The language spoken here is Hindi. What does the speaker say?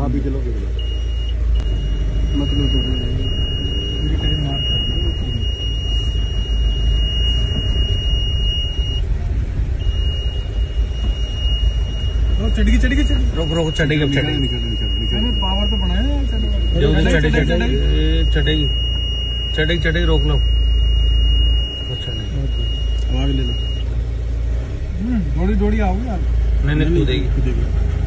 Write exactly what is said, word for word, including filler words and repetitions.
हाँ भी चलो मतलब चढ़ी चढ़ी चढ़ी रोक रोक चढ़ेगी अब चढ़ेगी पावर तो बनाया चढ़ेगी चढ़ेगी चढ़ेगी चढ़ेगी चढ़ेगी रोक लो आवाज ले लो। डोड़ी डोड़ी आओगे यार। नहीं नहीं तू देगी।